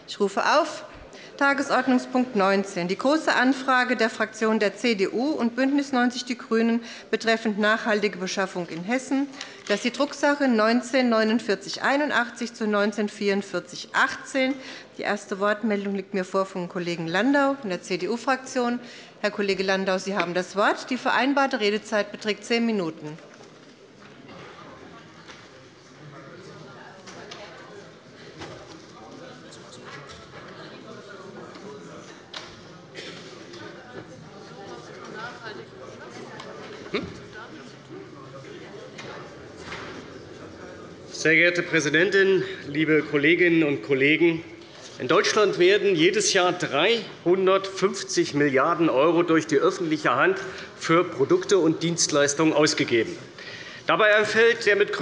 Ich rufe auf Tagesordnungspunkt 19, die Große Anfrage der Fraktionen der CDU und BÜNDNIS 90 die GRÜNEN betreffend nachhaltige Beschaffung in Hessen. Das ist die Drucksache 19-4981 zu 19-4418. Die erste Wortmeldung liegt mir vor vom Kollegen Landau von der CDU-Fraktion. Herr Kollege Landau, Sie haben das Wort. Die vereinbarte Redezeit beträgt 10 Minuten. Sehr geehrte Präsidentin, liebe Kolleginnen und Kollegen! In Deutschland werden jedes Jahr 350 Milliarden € durch die öffentliche Hand für Produkte und Dienstleistungen ausgegeben. Dabei entfällt der mit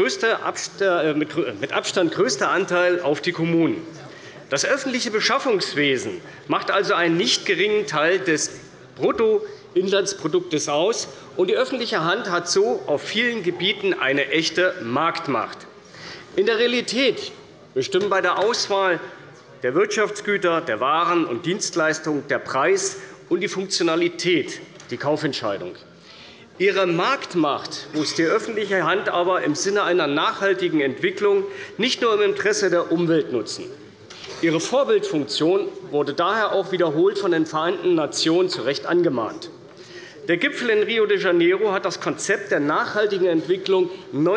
Abstand größte Anteil auf die Kommunen. Das öffentliche Beschaffungswesen macht also einen nicht geringen Teil des Bruttoinlandsproduktes aus, und die öffentliche Hand hat so auf vielen Gebieten eine echte Marktmacht. In der Realität bestimmen bei der Auswahl der Wirtschaftsgüter, der Waren und Dienstleistungen der Preis und die Funktionalität die Kaufentscheidung. Ihre Marktmacht muss die öffentliche Hand aber im Sinne einer nachhaltigen Entwicklung nicht nur im Interesse der Umwelt nutzen. Ihre Vorbildfunktion wurde daher auch wiederholt von den Vereinten Nationen zu Recht angemahnt. Der Gipfel in Rio de Janeiro hat das Konzept der nachhaltigen Entwicklung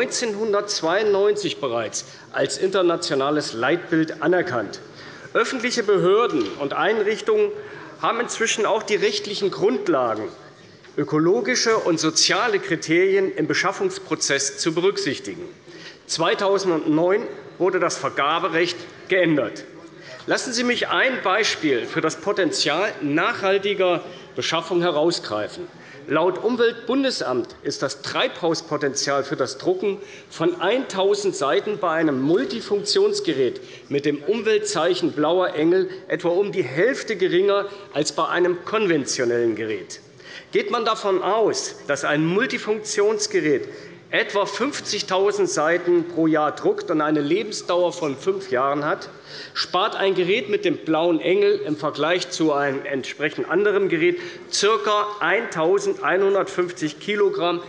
1992 bereits als internationales Leitbild anerkannt. Öffentliche Behörden und Einrichtungen haben inzwischen auch die rechtlichen Grundlagen, ökologische und soziale Kriterien im Beschaffungsprozess zu berücksichtigen. 2009 wurde das Vergaberecht geändert. Lassen Sie mich ein Beispiel für das Potenzial nachhaltiger Beschaffung herausgreifen. Laut Umweltbundesamt ist das Treibhauspotenzial für das Drucken von 1.000 Seiten bei einem Multifunktionsgerät mit dem Umweltzeichen Blauer Engel etwa um die Hälfte geringer als bei einem konventionellen Gerät. Geht man davon aus, dass ein Multifunktionsgerät etwa 50.000 Seiten pro Jahr druckt und eine Lebensdauer von 5 Jahren hat, spart ein Gerät mit dem Blauen Engel im Vergleich zu einem entsprechend anderen Gerät ca. 1.150 kg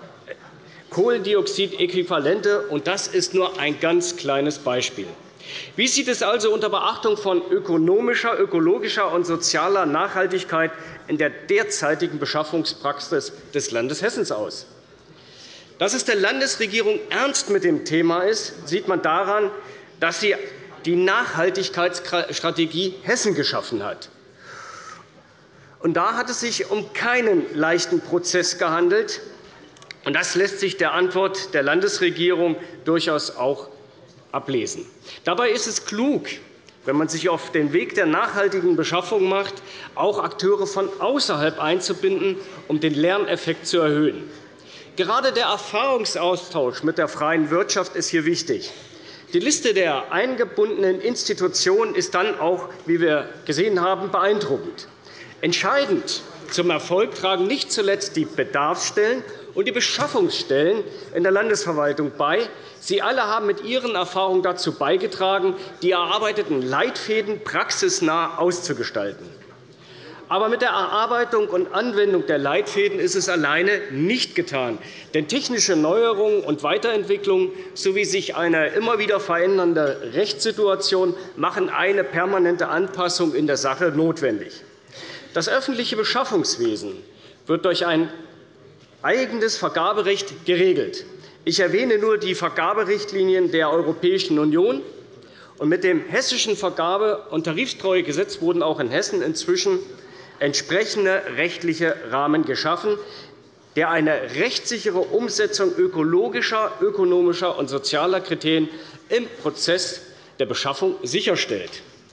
Kohlendioxidäquivalente. Das ist nur ein ganz kleines Beispiel. Wie sieht es also unter Beachtung von ökonomischer, ökologischer und sozialer Nachhaltigkeit in der derzeitigen Beschaffungspraxis des Landes Hessen aus? Dass es der Landesregierung ernst mit dem Thema ist, sieht man daran, dass sie die Nachhaltigkeitsstrategie Hessen geschaffen hat. Und da hat es sich um keinen leichten Prozess gehandelt. Und das lässt sich der Antwort der Landesregierung durchaus auch ablesen. Dabei ist es klug, wenn man sich auf den Weg der nachhaltigen Beschaffung macht, auch Akteure von außerhalb einzubinden, um den Lerneffekt zu erhöhen. Gerade der Erfahrungsaustausch mit der freien Wirtschaft ist hier wichtig. Die Liste der eingebundenen Institutionen ist dann auch, wie wir gesehen haben, beeindruckend. Entscheidend zum Erfolg tragen nicht zuletzt die Bedarfsstellen und die Beschaffungsstellen in der Landesverwaltung bei. Sie alle haben mit ihren Erfahrungen dazu beigetragen, die erarbeiteten Leitfäden praxisnah auszugestalten. Aber mit der Erarbeitung und Anwendung der Leitfäden ist es alleine nicht getan. Denn technische Neuerungen und Weiterentwicklungen sowie sich eine immer wieder verändernde Rechtssituation machen eine permanente Anpassung in der Sache notwendig. Das öffentliche Beschaffungswesen wird durch ein eigenes Vergaberecht geregelt. Ich erwähne nur die Vergaberichtlinien der Europäischen Union. Und mit dem Hessischen Vergabe- und Tariftreuegesetz wurden auch in Hessen inzwischen entsprechende rechtliche Rahmen geschaffen, der eine rechtssichere Umsetzung ökologischer, ökonomischer und sozialer Kriterien im Prozess der Beschaffung sicherstellt.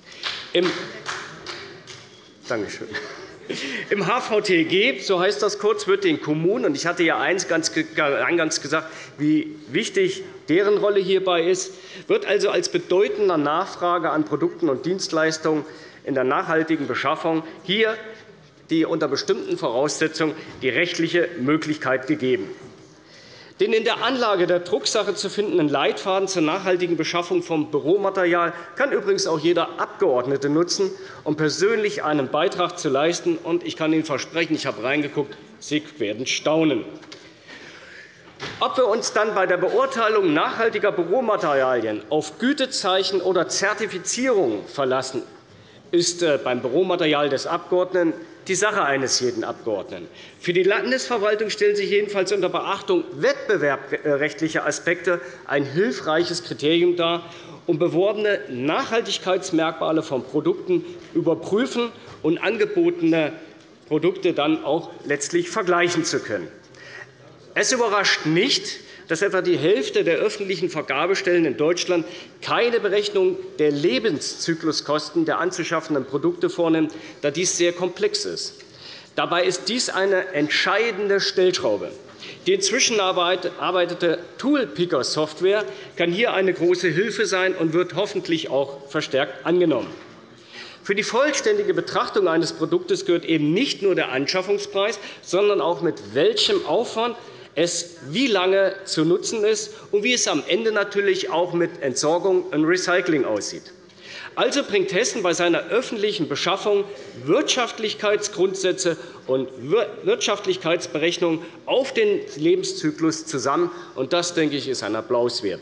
Im HVTG, so heißt das kurz, wird den Kommunen, und ich hatte ja eingangs gesagt, wie wichtig deren Rolle hierbei ist, wird also als bedeutender Nachfrage an Produkten und Dienstleistungen in der nachhaltigen Beschaffung hier unter bestimmten Voraussetzungen die rechtliche Möglichkeit gegeben. Den in der Anlage der Drucksache zu findenden Leitfaden zur nachhaltigen Beschaffung von Büromaterial kann übrigens auch jeder Abgeordnete nutzen, um persönlich einen Beitrag zu leisten. Und ich kann Ihnen versprechen, ich habe reingeguckt, Sie werden staunen. Ob wir uns dann bei der Beurteilung nachhaltiger Büromaterialien auf Gütezeichen oder Zertifizierung verlassen, ist beim Büromaterial des Abgeordneten die Sache eines jeden Abgeordneten. Für die Landesverwaltung stellen sich jedenfalls unter Beachtung wettbewerbsrechtlicher Aspekte ein hilfreiches Kriterium dar, um beworbene Nachhaltigkeitsmerkmale von Produkten überprüfen und angebotene Produkte dann auch letztlich vergleichen zu können. Es überrascht nicht, dass etwa die Hälfte der öffentlichen Vergabestellen in Deutschland keine Berechnung der Lebenszykluskosten der anzuschaffenden Produkte vornimmt, da dies sehr komplex ist. Dabei ist dies eine entscheidende Stellschraube. Die inzwischen erarbeitete Toolpicker-Software kann hier eine große Hilfe sein und wird hoffentlich auch verstärkt angenommen. Für die vollständige Betrachtung eines Produktes gehört eben nicht nur der Anschaffungspreis, sondern auch mit welchem Aufwand es wie lange zu nutzen ist und wie es am Ende natürlich auch mit Entsorgung und Recycling aussieht. Also bringt Hessen bei seiner öffentlichen Beschaffung Wirtschaftlichkeitsgrundsätze und Wirtschaftlichkeitsberechnungen auf den Lebenszyklus zusammen. Und das, denke ich, ist ein Applaus wert.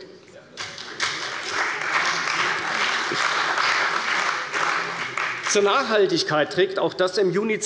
Zur Nachhaltigkeit trägt auch das im Juni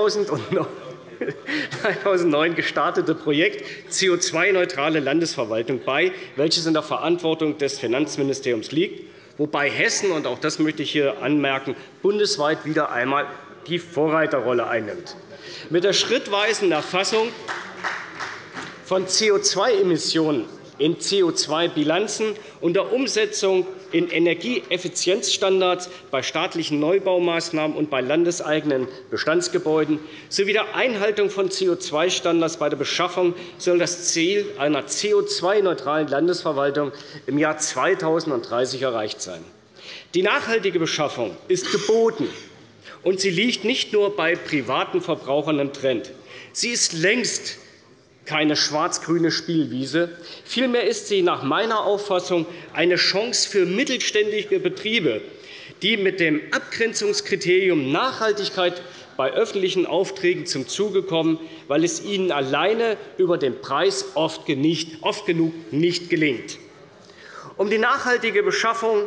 2009 gestartete Projekt CO2-neutrale Landesverwaltung bei, welches in der Verantwortung des Finanzministeriums liegt, wobei Hessen, und auch das möchte ich hier anmerken, bundesweit wieder einmal die Vorreiterrolle einnimmt. Mit der schrittweisen Erfassung von CO2-Emissionen in CO2-Bilanzen und der Umsetzung in Energieeffizienzstandards bei staatlichen Neubaumaßnahmen und bei landeseigenen Bestandsgebäuden sowie der Einhaltung von CO2-Standards bei der Beschaffung soll das Ziel einer CO2-neutralen Landesverwaltung im Jahr 2030 erreicht sein. Die nachhaltige Beschaffung ist geboten, und sie liegt nicht nur bei privaten Verbrauchern im Trend. Sie ist längst keine schwarz-grüne Spielwiese. Vielmehr ist sie nach meiner Auffassung eine Chance für mittelständische Betriebe, die mit dem Abgrenzungskriterium Nachhaltigkeit bei öffentlichen Aufträgen zum Zuge kommen, weil es ihnen alleine über den Preis oft genug nicht gelingt. Die nachhaltige Beschaffung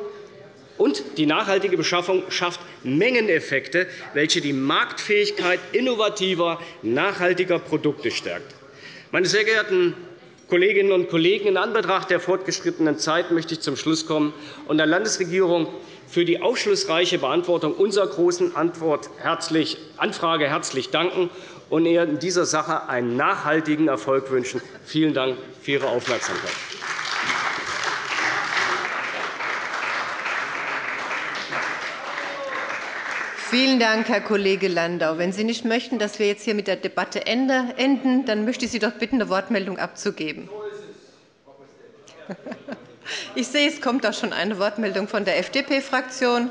schafft Mengeneffekte, welche die Marktfähigkeit innovativer, nachhaltiger Produkte stärkt. Meine sehr geehrten Kolleginnen und Kollegen, in Anbetracht der fortgeschrittenen Zeit möchte ich zum Schluss kommen und der Landesregierung für die aufschlussreiche Beantwortung unserer Großen Anfrage herzlich danken und ihr in dieser Sache einen nachhaltigen Erfolg wünschen. Vielen Dank für Ihre Aufmerksamkeit. Vielen Dank, Herr Kollege Landau. Wenn Sie nicht möchten, dass wir jetzt hier mit der Debatte enden, dann möchte ich Sie doch bitten, eine Wortmeldung abzugeben. Ich sehe, es kommt auch schon eine Wortmeldung von der FDP-Fraktion.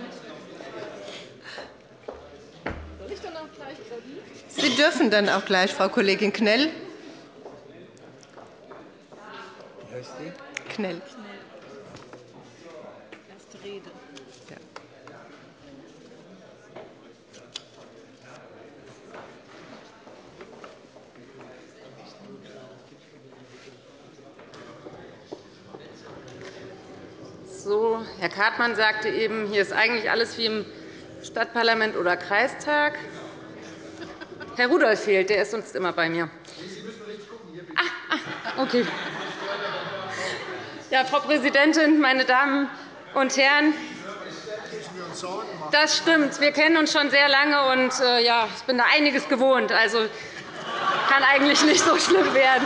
Sie dürfen dann auch gleich, Frau Kollegin Knell. Wie heißt die? Knell. Erste Rede. So, Herr Kartmann sagte eben, hier ist eigentlich alles wie im Stadtparlament oder Kreistag. Herr Rudolph fehlt, der ist sonst immer bei mir. Okay. Ja, Frau Präsidentin, meine Damen und Herren! Das stimmt. Wir kennen uns schon sehr lange, und ja, ich bin da einiges gewohnt. Also kann eigentlich nicht so schlimm werden.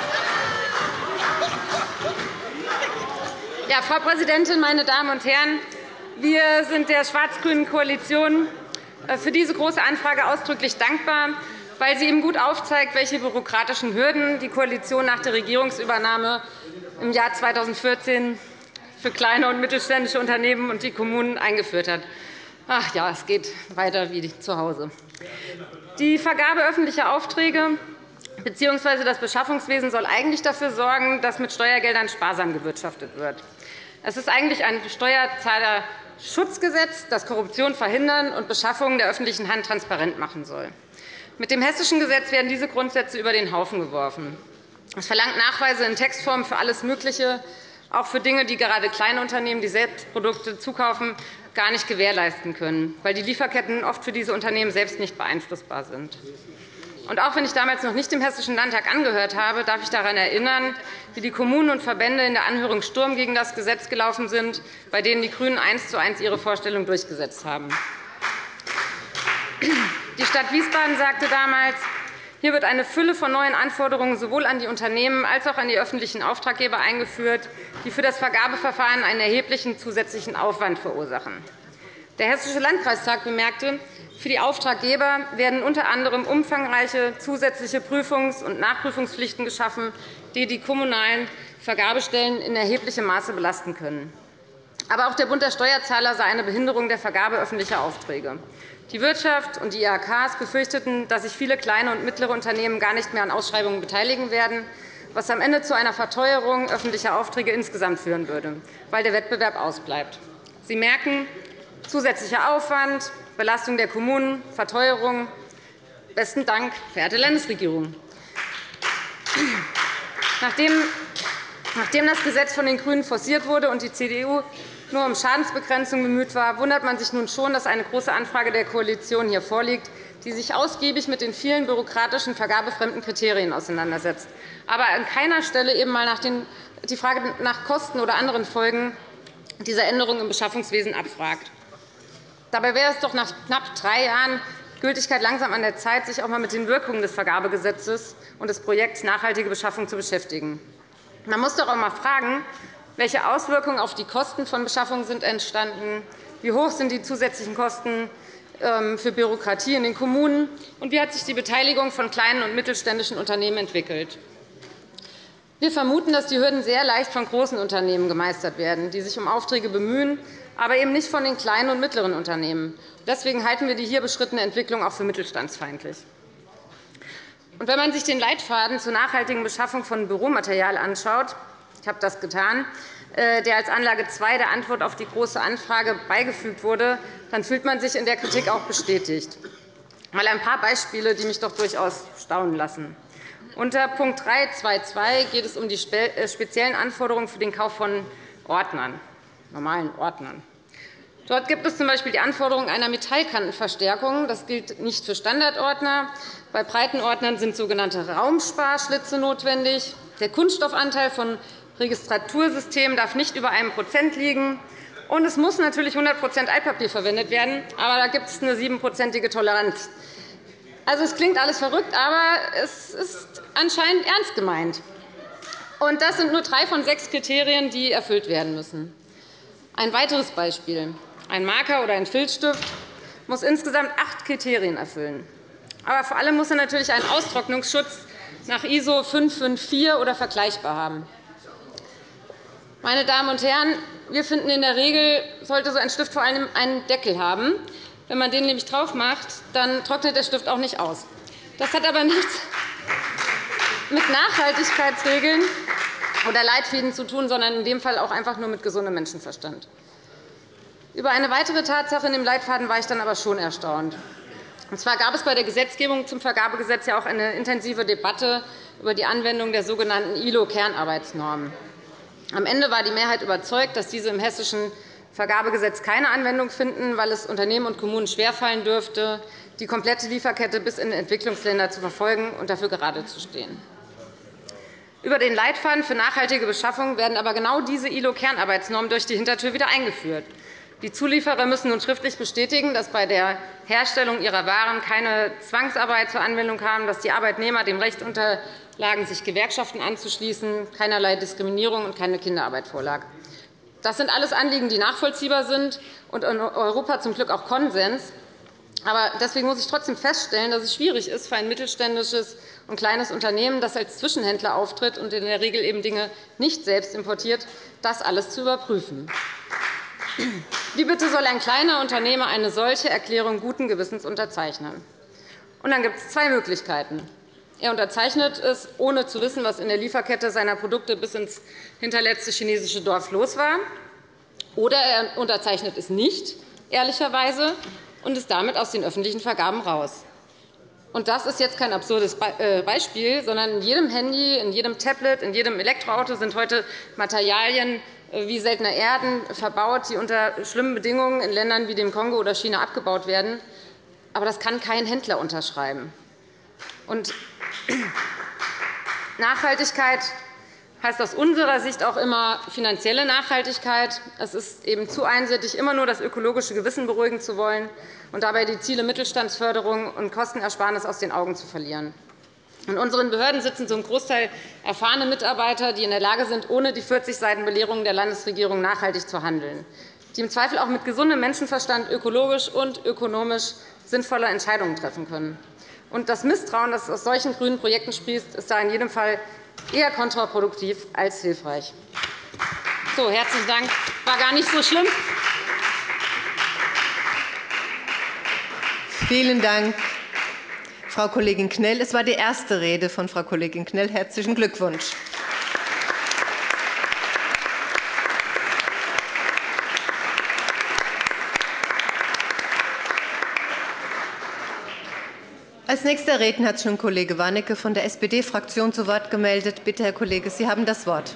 Ja, Frau Präsidentin, meine Damen und Herren! Wir sind der schwarz-grünen Koalition für diese Große Anfrage ausdrücklich dankbar, weil sie eben gut aufzeigt, welche bürokratischen Hürden die Koalition nach der Regierungsübernahme im Jahr 2014 für kleine und mittelständische Unternehmen und die Kommunen eingeführt hat. Ach ja, es geht weiter wie zu Hause. Die Vergabe öffentlicher Aufträge bzw. das Beschaffungswesen soll eigentlich dafür sorgen, dass mit Steuergeldern sparsam gewirtschaftet wird. Es ist eigentlich ein Steuerzahlerschutzgesetz, das Korruption verhindern und Beschaffungen der öffentlichen Hand transparent machen soll. Mit dem Hessischen Gesetz werden diese Grundsätze über den Haufen geworfen. Es verlangt Nachweise in Textform für alles Mögliche, auch für Dinge, die gerade kleine Unternehmen, die selbst Produkte zukaufen, gar nicht gewährleisten können, weil die Lieferketten oft für diese Unternehmen selbst nicht beeinflussbar sind. Und auch wenn ich damals noch nicht dem Hessischen Landtag angehört habe, darf ich daran erinnern, wie die Kommunen und Verbände in der Anhörung Sturm gegen das Gesetz gelaufen sind, bei denen die GRÜNEN 1:1 ihre Vorstellung durchgesetzt haben. Die Stadt Wiesbaden sagte damals, hier wird eine Fülle von neuen Anforderungen sowohl an die Unternehmen als auch an die öffentlichen Auftraggeber eingeführt, die für das Vergabeverfahren einen erheblichen zusätzlichen Aufwand verursachen. Der Hessische Landkreistag bemerkte, für die Auftraggeber werden unter anderem umfangreiche zusätzliche Prüfungs- und Nachprüfungspflichten geschaffen, die die kommunalen Vergabestellen in erheblichem Maße belasten können. Aber auch der Bund der Steuerzahler sah eine Behinderung der Vergabe öffentlicher Aufträge. Die Wirtschaft und die IHKs befürchteten, dass sich viele kleine und mittlere Unternehmen gar nicht mehr an Ausschreibungen beteiligen werden, was am Ende zu einer Verteuerung öffentlicher Aufträge insgesamt führen würde, weil der Wettbewerb ausbleibt. Sie merken, zusätzlicher Aufwand, Belastung der Kommunen, Verteuerung. Besten Dank, verehrte Landesregierung. Nachdem das Gesetz von den GRÜNEN forciert wurde und die CDU nur um Schadensbegrenzung bemüht war, wundert man sich nun schon, dass eine Große Anfrage der Koalition hier vorliegt, die sich ausgiebig mit den vielen bürokratischen, vergabefremden Kriterien auseinandersetzt, aber an keiner Stelle eben einmal die Frage nach Kosten oder anderen Folgen dieser Änderungen im Beschaffungswesen abfragt. Dabei wäre es doch nach knapp 3 Jahren Gültigkeit langsam an der Zeit, sich auch einmal mit den Wirkungen des Vergabegesetzes und des Projekts Nachhaltige Beschaffung zu beschäftigen. Man muss doch auch einmal fragen, welche Auswirkungen auf die Kosten von Beschaffungen sind entstanden, wie hoch sind die zusätzlichen Kosten für Bürokratie in den Kommunen und wie hat sich die Beteiligung von kleinen und mittelständischen Unternehmen entwickelt. Wir vermuten, dass die Hürden sehr leicht von großen Unternehmen gemeistert werden, die sich um Aufträge bemühen, aber eben nicht von den kleinen und mittleren Unternehmen. Deswegen halten wir die hier beschrittene Entwicklung auch für mittelstandsfeindlich. Und wenn man sich den Leitfaden zur nachhaltigen Beschaffung von Büromaterial anschaut, ich habe das getan, der als Anlage 2 der Antwort auf die Große Anfrage beigefügt wurde, dann fühlt man sich in der Kritik auch bestätigt. Mal ein paar Beispiele, die mich doch durchaus staunen lassen. Unter Punkt 3.2.2 geht es um die speziellen Anforderungen für den Kauf von Ordnern, normalen Ordnern. Dort gibt es z. B. die Anforderung einer Metallkantenverstärkung. Das gilt nicht für Standardordner. Bei breiten Ordnern sind sogenannte Raumsparschlitze notwendig. Der Kunststoffanteil von Registratursystemen darf nicht über 1% liegen. Und es muss natürlich 100% Altpapier verwendet werden, aber da gibt es eine 7%ige Toleranz. Also, es klingt alles verrückt, aber es ist anscheinend ernst gemeint. Und das sind nur 3 von 6 Kriterien, die erfüllt werden müssen. Ein weiteres Beispiel. Ein Marker oder ein Filzstift muss insgesamt 8 Kriterien erfüllen. Aber vor allem muss er natürlich einen Austrocknungsschutz nach ISO 554 oder vergleichbar haben. Meine Damen und Herren, wir finden, in der Regel sollte so ein Stift vor allem einen Deckel haben. Wenn man den nämlich drauf macht, dann trocknet der Stift auch nicht aus. Das hat aber nichts mit Nachhaltigkeitsregeln oder Leitfäden zu tun, sondern in dem Fall auch einfach nur mit gesundem Menschenverstand. Über eine weitere Tatsache in dem Leitfaden war ich dann aber schon erstaunt. Und zwar gab es bei der Gesetzgebung zum Vergabegesetz ja auch eine intensive Debatte über die Anwendung der sogenannten ILO-Kernarbeitsnormen. Am Ende war die Mehrheit überzeugt, dass diese im Hessischen Vergabegesetz keine Anwendung finden, weil es Unternehmen und Kommunen schwerfallen dürfte, die komplette Lieferkette bis in Entwicklungsländer zu verfolgen und dafür gerade zu stehen. Über den Leitfaden für nachhaltige Beschaffung werden aber genau diese ILO-Kernarbeitsnormen durch die Hintertür wieder eingeführt. Die Zulieferer müssen nun schriftlich bestätigen, dass bei der Herstellung ihrer Waren keine Zwangsarbeit zur Anwendung kam, dass die Arbeitnehmer dem Recht unterlagen, sich Gewerkschaften anzuschließen, keinerlei Diskriminierung und keine Kinderarbeit vorlag. Das sind alles Anliegen, die nachvollziehbar sind und in Europa zum Glück auch Konsens. Aber deswegen muss ich trotzdem feststellen, dass es schwierig ist für ein mittelständisches und kleines Unternehmen, das als Zwischenhändler auftritt und in der Regel eben Dinge nicht selbst importiert, das alles zu überprüfen. Wie bitte soll ein kleiner Unternehmer eine solche Erklärung guten Gewissens unterzeichnen? Und dann gibt es 2 Möglichkeiten. Er unterzeichnet es, ohne zu wissen, was in der Lieferkette seiner Produkte bis ins hinterletzte chinesische Dorf los war. Oder er unterzeichnet es nicht, ehrlicherweise, und ist damit aus den öffentlichen Vergaben raus. Und das ist jetzt kein absurdes Beispiel, sondern in jedem Handy, in jedem Tablet, in jedem Elektroauto sind heute Materialien wie seltene Erden verbaut, die unter schlimmen Bedingungen in Ländern wie dem Kongo oder China abgebaut werden. Aber das kann kein Händler unterschreiben. Und Nachhaltigkeit heißt aus unserer Sicht auch immer finanzielle Nachhaltigkeit. Es ist eben zu einseitig, immer nur das ökologische Gewissen beruhigen zu wollen und dabei die Ziele Mittelstandsförderung und Kostenersparnis aus den Augen zu verlieren. In unseren Behörden sitzen zum Großteil erfahrene Mitarbeiter, die in der Lage sind, ohne die 40 Seiten Belehrung der Landesregierung nachhaltig zu handeln, die im Zweifel auch mit gesundem Menschenverstand ökologisch und ökonomisch sinnvolle Entscheidungen treffen können. Und das Misstrauen, das aus solchen grünen Projekten sprießt, ist da in jedem Fall eher kontraproduktiv als hilfreich. So, herzlichen Dank. War gar nicht so schlimm. Vielen Dank, Frau Kollegin Knell. Es war die erste Rede von Frau Kollegin Knell. Herzlichen Glückwunsch. Als nächster Redner hat sich nun Kollege Warnecke von der SPD-Fraktion zu Wort gemeldet. Bitte, Herr Kollege, Sie haben das Wort.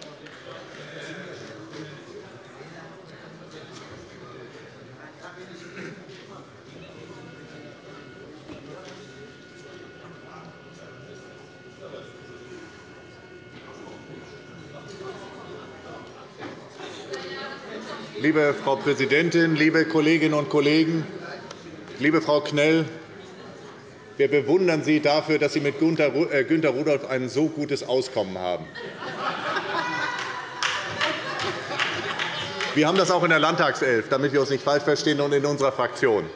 Liebe Frau Präsidentin, liebe Kolleginnen und Kollegen, liebe Frau Knell! Wir bewundern Sie dafür, dass Sie mit Günter Rudolph ein so gutes Auskommen haben. Wir haben das auch in der Landtagself, damit wir uns nicht falsch verstehen, und in unserer Fraktion.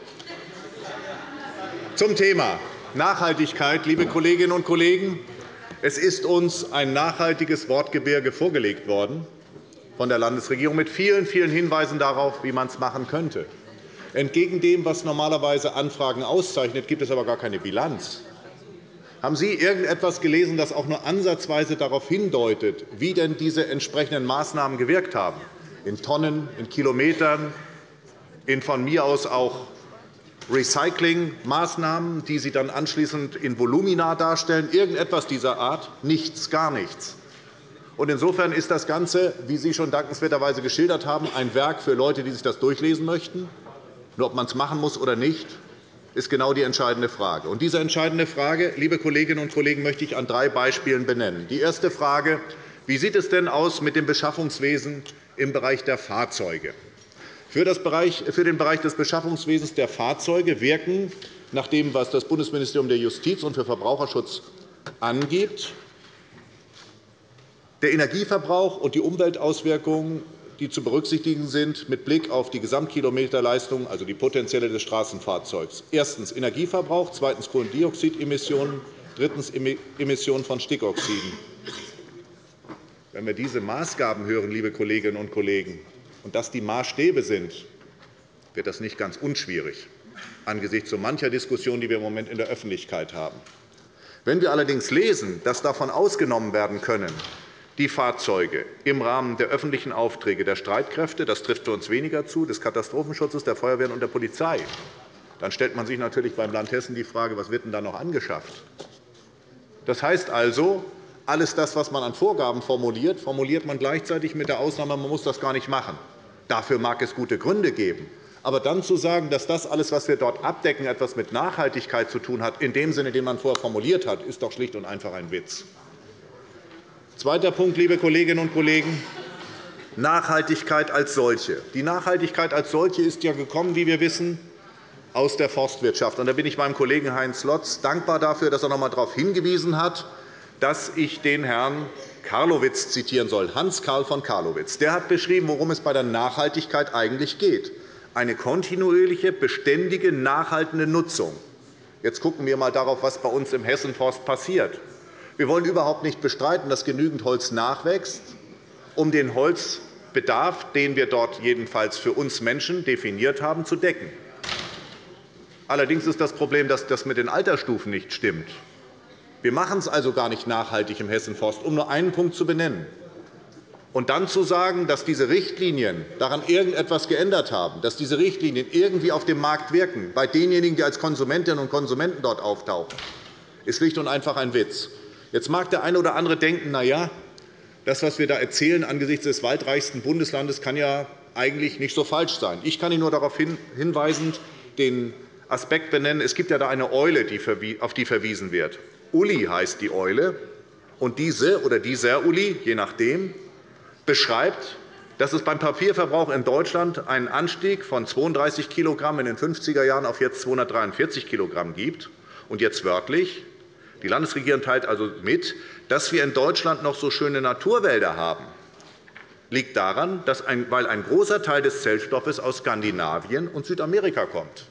Zum Thema Nachhaltigkeit, liebe Kolleginnen und Kollegen. Es ist uns ein nachhaltiges Wortgebirge vorgelegt worden von der Landesregierung mit vielen, vielen Hinweisen darauf, wie man es machen könnte. Entgegen dem, was normalerweise Anfragen auszeichnet, gibt es aber gar keine Bilanz. Haben Sie irgendetwas gelesen, das auch nur ansatzweise darauf hindeutet, wie denn diese entsprechenden Maßnahmen gewirkt haben? In Tonnen, in Kilometern, in von mir aus auch Recyclingmaßnahmen, die Sie dann anschließend in Volumina darstellen? Irgendetwas dieser Art? Nichts, gar nichts. Insofern ist das Ganze, wie Sie schon dankenswerterweise geschildert haben, ein Werk für Leute, die sich das durchlesen möchten. Nur ob man es machen muss oder nicht, ist genau die entscheidende Frage. Und diese entscheidende Frage, liebe Kolleginnen und Kollegen, möchte ich an 3 Beispielen benennen. Die erste Frage: Wie sieht es denn aus mit dem Beschaffungswesen im Bereich der Fahrzeuge? Für den Bereich des Beschaffungswesens der Fahrzeuge wirken, nach dem, was das Bundesministerium der Justiz und für Verbraucherschutz angibt, der Energieverbrauch und die Umweltauswirkungen, die zu berücksichtigen sind, mit Blick auf die Gesamtkilometerleistung, also die potenzielle des Straßenfahrzeugs. Erstens Energieverbrauch, zweitens Kohlendioxidemissionen, drittens Emissionen von Stickoxiden. Wenn wir diese Maßgaben hören, liebe Kolleginnen und Kollegen, und das die Maßstäbe sind, wird das nicht ganz unschwierig angesichts so mancher Diskussion, die wir im Moment in der Öffentlichkeit haben. Wenn wir allerdings lesen, dass davon ausgenommen werden können, die Fahrzeuge im Rahmen der öffentlichen Aufträge der Streitkräfte, das trifft für uns weniger zu, des Katastrophenschutzes, der Feuerwehren und der Polizei, dann stellt man sich natürlich beim Land Hessen die Frage, was wird denn da noch angeschafft? Das heißt also, alles das, was man an Vorgaben formuliert, formuliert man gleichzeitig mit der Ausnahme, man muss das gar nicht machen. Dafür mag es gute Gründe geben. Aber dann zu sagen, dass das alles, was wir dort abdecken, etwas mit Nachhaltigkeit zu tun hat, in dem Sinne, den man vorher formuliert hat, ist doch schlicht und einfach ein Witz. Zweiter Punkt, liebe Kolleginnen und Kollegen, Nachhaltigkeit als solche. Die Nachhaltigkeit als solche ist ja gekommen, wie wir wissen, aus der Forstwirtschaft. Da bin ich meinem Kollegen Heinz Lotz dankbar dafür, dass er noch einmal darauf hingewiesen hat, dass ich den Herrn Karlowitz zitieren soll, Hans-Karl von Karlowitz. Der hat beschrieben, worum es bei der Nachhaltigkeit eigentlich geht. Eine kontinuierliche, beständige, nachhaltende Nutzung. Jetzt schauen wir einmal darauf, was bei uns im Hessenforst passiert. Wir wollen überhaupt nicht bestreiten, dass genügend Holz nachwächst, um den Holzbedarf, den wir dort jedenfalls für uns Menschen definiert haben, zu decken. Allerdings ist das Problem, dass das mit den Altersstufen nicht stimmt. Wir machen es also gar nicht nachhaltig im Hessenforst, um nur einen Punkt zu benennen. Und dann zu sagen, dass diese Richtlinien daran irgendetwas geändert haben, dass diese Richtlinien irgendwie auf dem Markt wirken, bei denjenigen, die als Konsumentinnen und Konsumenten dort auftauchen, ist schlicht und einfach ein Witz. Jetzt mag der eine oder andere denken, na ja, das, was wir da erzählen angesichts des waldreichsten Bundeslandes, kann ja eigentlich nicht so falsch sein. Ich kann Ihnen nur darauf hinweisen, den Aspekt benennen, es gibt ja da eine Eule, auf die verwiesen wird. Uli heißt die Eule, und diese oder dieser Uli, je nachdem, beschreibt, dass es beim Papierverbrauch in Deutschland einen Anstieg von 32 kg in den 50er Jahren auf jetzt 243 kg gibt. Und jetzt wörtlich, die Landesregierung teilt also mit, dass wir in Deutschland noch so schöne Naturwälder haben, liegt daran, weil ein großer Teil des Zellstoffes aus Skandinavien und Südamerika kommt.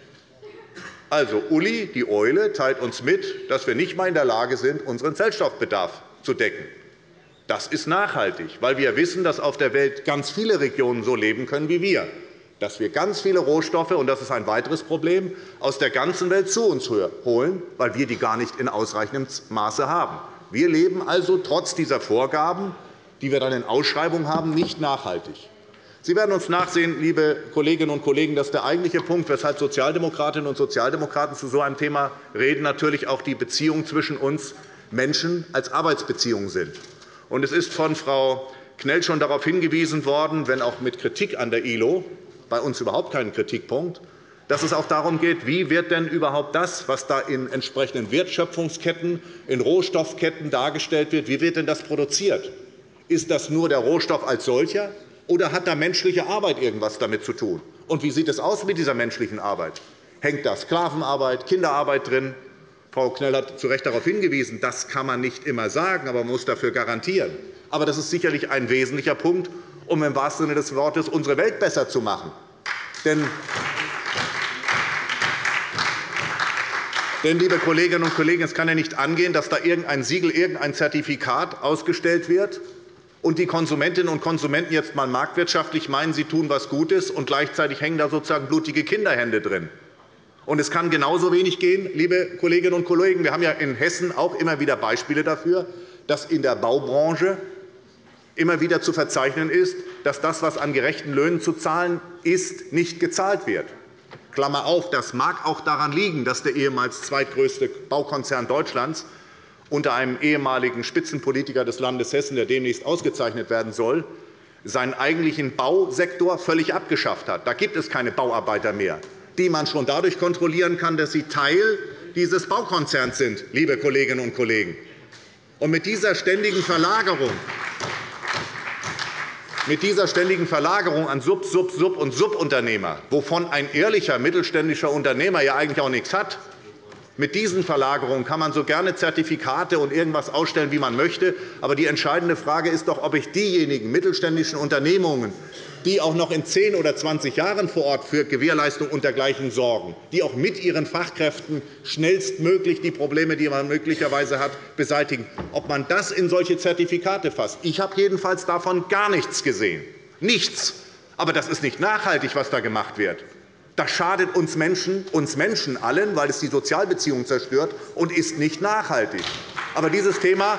Also Uli, die Eule, teilt uns mit, dass wir nicht einmal in der Lage sind, unseren Zellstoffbedarf zu decken. Das ist nachhaltig, weil wir wissen, dass auf der Welt ganz viele Regionen so leben können wie wir, dass wir ganz viele Rohstoffe, und das ist ein weiteres Problem, aus der ganzen Welt zu uns holen, weil wir die gar nicht in ausreichendem Maße haben. Wir leben also trotz dieser Vorgaben, die wir dann in Ausschreibungen haben, nicht nachhaltig. Sie werden uns nachsehen, liebe Kolleginnen und Kollegen, dass der eigentliche Punkt, weshalb Sozialdemokratinnen und Sozialdemokraten zu so einem Thema reden, natürlich auch die Beziehungen zwischen uns Menschen als Arbeitsbeziehungen sind. Und es ist von Frau Knell schon darauf hingewiesen worden, wenn auch mit Kritik an der ILO, bei uns überhaupt kein Kritikpunkt, dass es auch darum geht, wie wird denn überhaupt das, was da in entsprechenden Wertschöpfungsketten, in Rohstoffketten dargestellt wird, wie wird denn das produziert? Ist das nur der Rohstoff als solcher, oder hat da menschliche Arbeit irgendwas damit zu tun? Und wie sieht es aus mit dieser menschlichen Arbeit? Hängt da Sklavenarbeit, Kinderarbeit drin? Frau Knell hat zu Recht darauf hingewiesen, das kann man nicht immer sagen, aber man muss dafür garantieren. Aber das ist sicherlich ein wesentlicher Punkt, um im wahrsten Sinne des Wortes unsere Welt besser zu machen. Denn, liebe Kolleginnen und Kollegen, es kann ja nicht angehen, dass da irgendein Siegel, irgendein Zertifikat ausgestellt wird und die Konsumentinnen und Konsumenten jetzt einmal marktwirtschaftlich meinen, sie tun etwas Gutes, und gleichzeitig hängen da sozusagen blutige Kinderhände drin. Und es kann genauso wenig gehen, liebe Kolleginnen und Kollegen. Wir haben ja in Hessen auch immer wieder Beispiele dafür, dass in der Baubranche immer wieder zu verzeichnen ist, dass das, was an gerechten Löhnen zu zahlen ist, nicht gezahlt wird. Klammer auf, das mag auch daran liegen, dass der ehemals zweitgrößte Baukonzern Deutschlands unter einem ehemaligen Spitzenpolitiker des Landes Hessen, der demnächst ausgezeichnet werden soll, seinen eigentlichen Bausektor völlig abgeschafft hat. Da gibt es keine Bauarbeiter mehr, die man schon dadurch kontrollieren kann, dass sie Teil dieses Baukonzerns sind, liebe Kolleginnen und Kollegen. Und mit dieser ständigen Verlagerung an Sub-, Sub-, und Subunternehmer, wovon ein ehrlicher mittelständischer Unternehmer ja eigentlich auch nichts hat, mit diesen Verlagerungen kann man so gerne Zertifikate und irgendwas ausstellen, wie man möchte. Aber die entscheidende Frage ist doch, ob ich diejenigen mittelständischen Unternehmungen, die auch noch in 10 oder 20 Jahren vor Ort für Gewährleistung und dergleichen sorgen, die auch mit ihren Fachkräften schnellstmöglich die Probleme, die man möglicherweise hat, beseitigen, ob man das in solche Zertifikate fasst. Ich habe jedenfalls davon gar nichts gesehen. Nichts. Aber das ist nicht nachhaltig, was da gemacht wird. Das schadet uns Menschen allen, weil es die Sozialbeziehungen zerstört, und ist nicht nachhaltig. Aber dieses Thema,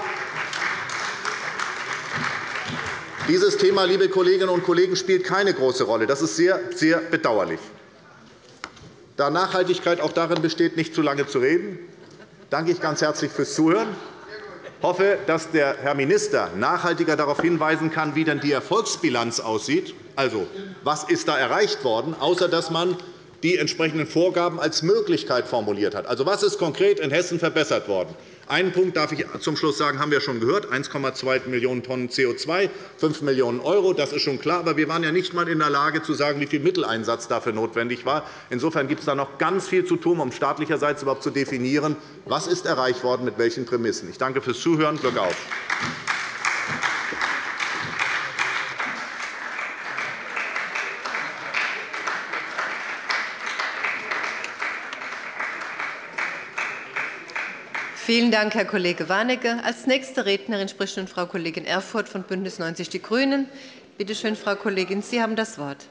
liebe Kolleginnen und Kollegen, spielt keine große Rolle. Das ist sehr, sehr bedauerlich. Da Nachhaltigkeit auch darin besteht, nicht zu lange zu reden, danke ich ganz herzlich fürs Zuhören. Ich hoffe, dass der Herr Minister nachhaltiger darauf hinweisen kann, wie denn die Erfolgsbilanz aussieht. Also, was ist da erreicht worden, außer dass man die entsprechenden Vorgaben als Möglichkeit formuliert hat? Also, was ist konkret in Hessen verbessert worden? Einen Punkt darf ich zum Schluss sagen, haben wir schon gehört, 1,2 Millionen Tonnen CO2, 5 Millionen €, das ist schon klar. Aber wir waren ja nicht einmal in der Lage zu sagen, wie viel Mitteleinsatz dafür notwendig war. Insofern gibt es da noch ganz viel zu tun, um staatlicherseits überhaupt zu definieren, was ist erreicht worden, mit welchen Prämissen. Ich danke fürs Zuhören. Glück auf! Vielen Dank, Herr Kollege Warnecke. Als nächste Rednerin spricht nun Frau Kollegin Erfurth von BÜNDNIS 90 die GRÜNEN. Bitte schön, Frau Kollegin, Sie haben das Wort.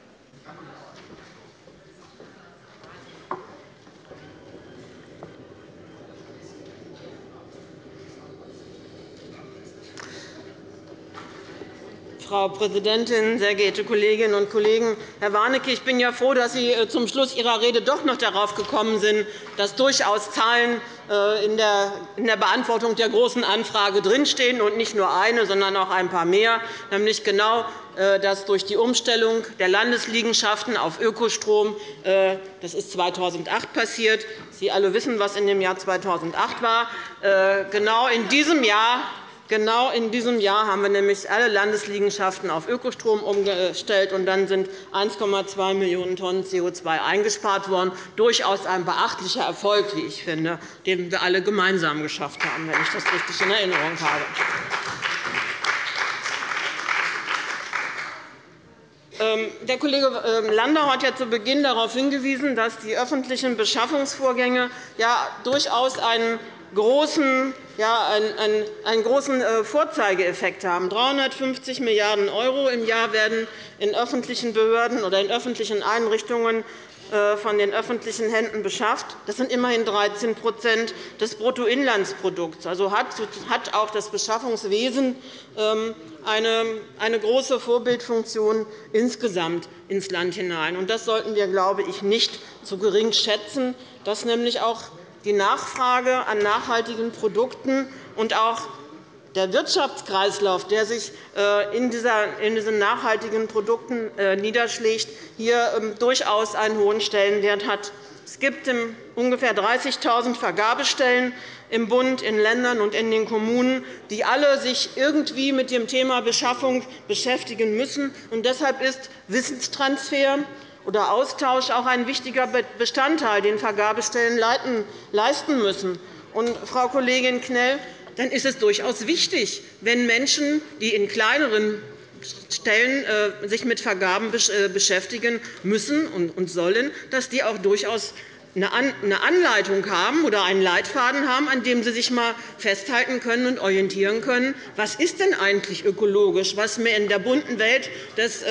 Frau Präsidentin, sehr geehrte Kolleginnen und Kollegen! Herr Warnecke, ich bin ja froh, dass Sie zum Schluss Ihrer Rede doch noch darauf gekommen sind, dass durchaus Zahlen in der Beantwortung der Großen Anfrage drinstehen, und nicht nur eine, sondern auch ein paar mehr, nämlich genau, dass durch die Umstellung der Landesliegenschaften auf Ökostrom, das ist 2008 passiert, Sie alle wissen, was in dem Jahr 2008 war, genau in diesem Jahr haben wir nämlich alle Landesliegenschaften auf Ökostrom umgestellt, und dann sind 1,2 Millionen Tonnen CO2 eingespart worden. Durchaus ein beachtlicher Erfolg, wie ich finde, den wir alle gemeinsam geschafft haben, wenn ich das richtig in Erinnerung habe. Der Kollege Landau hat ja zu Beginn darauf hingewiesen, dass die öffentlichen Beschaffungsvorgänge ja durchaus einen großen Vorzeigeeffekt haben. 350 Milliarden € im Jahr werden in öffentlichen Behörden oder in öffentlichen Einrichtungen von den öffentlichen Händen beschafft. Das sind immerhin 13 des Bruttoinlandsprodukts. Also hat auch das Beschaffungswesen eine große Vorbildfunktion insgesamt ins Land hinein. Und das sollten wir, glaube ich, nicht zu gering schätzen, dass nämlich auch die Nachfrage an nachhaltigen Produkten und auch der Wirtschaftskreislauf, der sich in diesen nachhaltigen Produkten niederschlägt, hier durchaus einen hohen Stellenwert hat. Es gibt ungefähr 30.000 Vergabestellen im Bund, in Ländern und in den Kommunen, die alle sich irgendwie mit dem Thema Beschaffung beschäftigen müssen. Und deshalb ist Wissenstransfer oder Austausch auch ein wichtiger Bestandteil, den Vergabestellen leisten müssen. Und, Frau Kollegin Knell, dann ist es durchaus wichtig, wenn Menschen, die in kleineren Stellen sich mit Vergaben beschäftigen müssen und sollen, dass die auch durchaus eine Anleitung haben oder einen Leitfaden haben, an dem sie sich einmal festhalten können und orientieren können, was ist denn eigentlich ökologisch, was mir in der bunten Welt des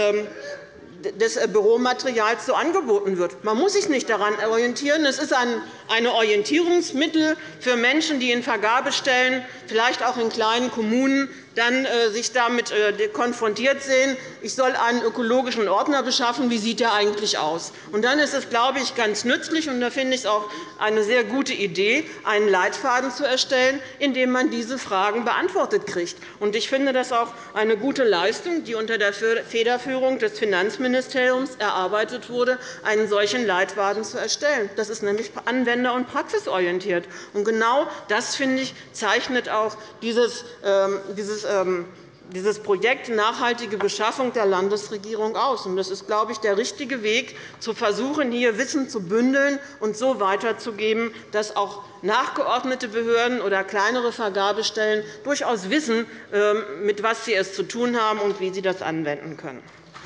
Büromaterials so angeboten wird. Man muss sich nicht daran orientieren. Es ist ein Orientierungsmittel für Menschen, die in Vergabestellen, vielleicht auch in kleinen Kommunen, dann sich damit konfrontiert sehen, ich soll einen ökologischen Ordner beschaffen, wie sieht der eigentlich aus? Und dann ist es, glaube ich, ganz nützlich, und da finde ich es auch eine sehr gute Idee, einen Leitfaden zu erstellen, in dem man diese Fragen beantwortet kriegt. Und ich finde das auch eine gute Leistung, die unter der Federführung des Finanzministeriums erarbeitet wurde, einen solchen Leitfaden zu erstellen. Das ist nämlich anwender- und praxisorientiert. Und genau das, finde ich, zeichnet auch dieses Projekt Nachhaltige Beschaffung der Landesregierung aus. Das ist, glaube ich, der richtige Weg, zu versuchen, hier Wissen zu bündeln und so weiterzugeben, dass auch nachgeordnete Behörden oder kleinere Vergabestellen durchaus wissen, mit was sie es zu tun haben und wie sie das anwenden können.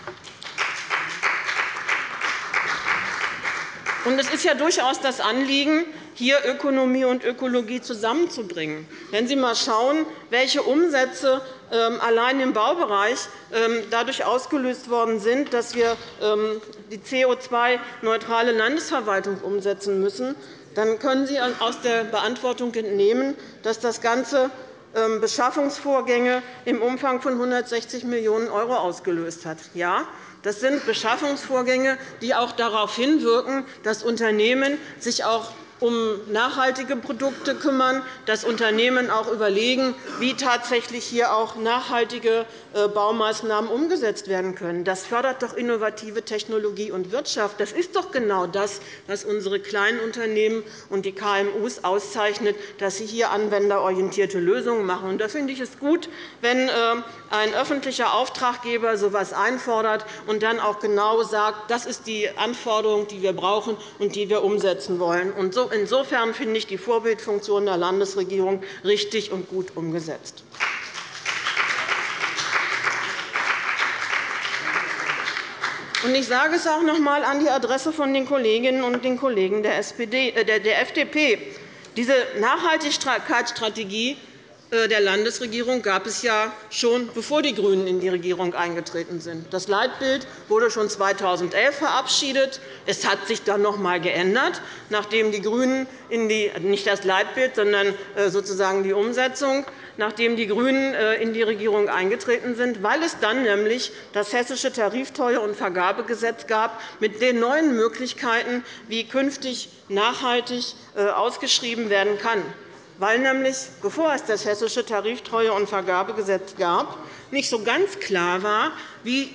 Es ist ja durchaus das Anliegen, hier Ökonomie und Ökologie zusammenzubringen. Wenn Sie einmal schauen, welche Umsätze allein im Baubereich dadurch ausgelöst worden sind, dass wir die CO2-neutrale Landesverwaltung umsetzen müssen, dann können Sie aus der Beantwortung entnehmen, dass das Ganze Beschaffungsvorgänge im Umfang von 160 Millionen € ausgelöst hat. Ja, das sind Beschaffungsvorgänge, die auch darauf hinwirken, dass Unternehmen sich auch um nachhaltige Produkte kümmern, dass Unternehmen auch überlegen, wie tatsächlich hier auch nachhaltige Baumaßnahmen umgesetzt werden können. Das fördert doch innovative Technologie und Wirtschaft. Das ist doch genau das, was unsere kleinen Unternehmen und die KMU auszeichnet, dass sie hier anwenderorientierte Lösungen machen. Da finde ich es gut, wenn ein öffentlicher Auftraggeber so etwas einfordert und dann auch genau sagt, das ist die Anforderung, die wir brauchen und die wir umsetzen wollen. Insofern finde ich die Vorbildfunktion der Landesregierung richtig und gut umgesetzt. Ich sage es auch noch einmal an die Adresse von den Kolleginnen und den Kollegen der FDP. Diese Nachhaltigkeitsstrategie der Landesregierung gab es ja schon, bevor die GRÜNEN in die Regierung eingetreten sind. Das Leitbild wurde schon 2011 verabschiedet. Es hat sich dann noch einmal geändert, nachdem die GRÜNEN nicht das Leitbild, sondern sozusagen die Umsetzung, nachdem die GRÜNEN in die Regierung eingetreten sind, weil es dann nämlich das Hessische Tarifteuer- und Vergabegesetz gab mit den neuen Möglichkeiten, wie künftig nachhaltig ausgeschrieben werden kann. Weil nämlich, bevor es das Hessische Tarifteuer- und Vergabegesetz gab, nicht so ganz klar war, wie